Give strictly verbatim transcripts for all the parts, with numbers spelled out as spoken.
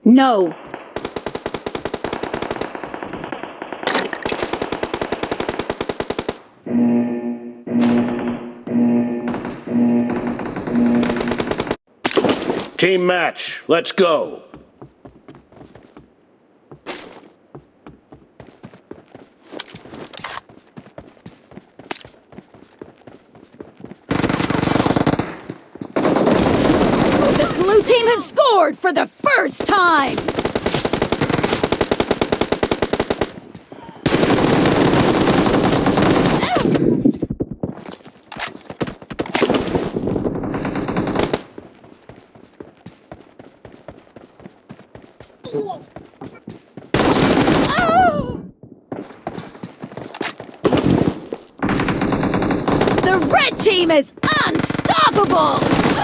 No. Team match, let's go. The blue team has scored for the first time! The red team is unstoppable!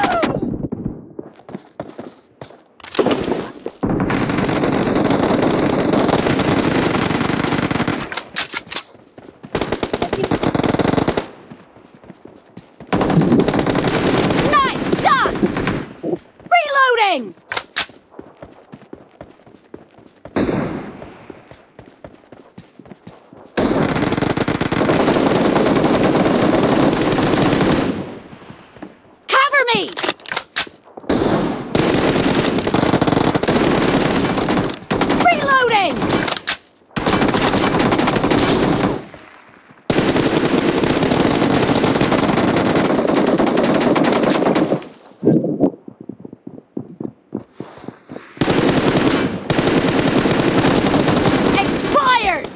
Nice shot! Reloading! Me! Reloading! Expired!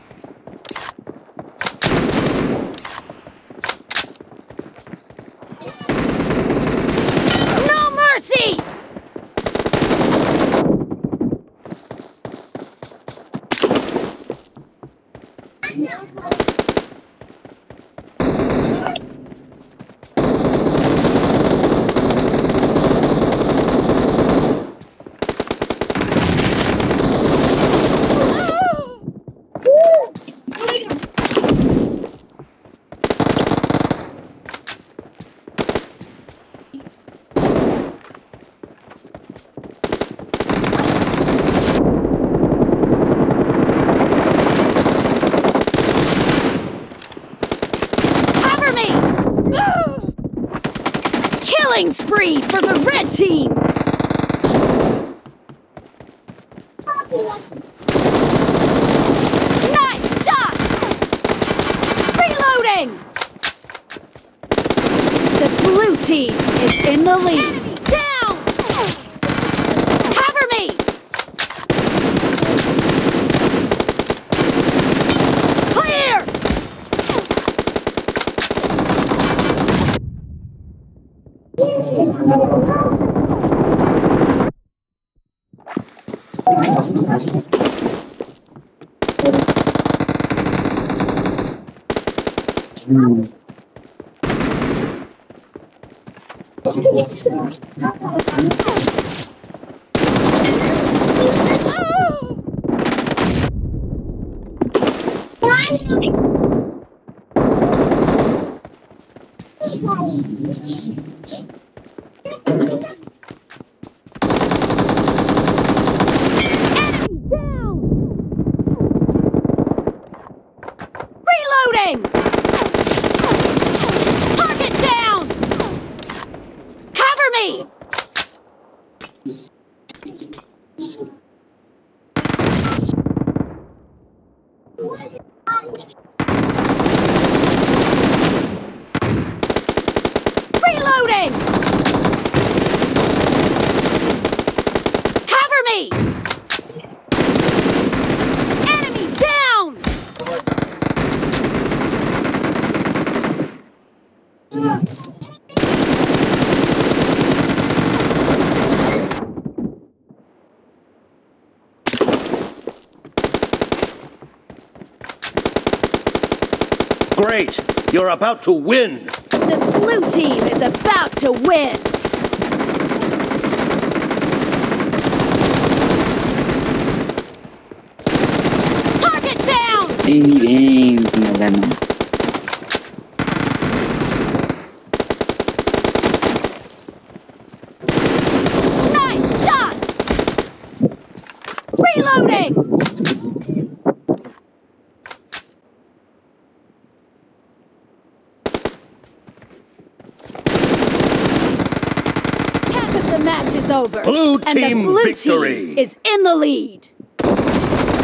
Killing spree for the red team! Nice shot! Reloading! The blue team is in the lead. Enemy down! Cover me! Clear! Mm. Reloading! Target down! Cover me! Reloading! Cover me! Enemy down! Great! You're about to win! The blue team is about to win! Target down! Ini bem, tinggalkan. Nice shot! Reloading! Half of the match is over. Blue and the team blue victory. team is in the lead.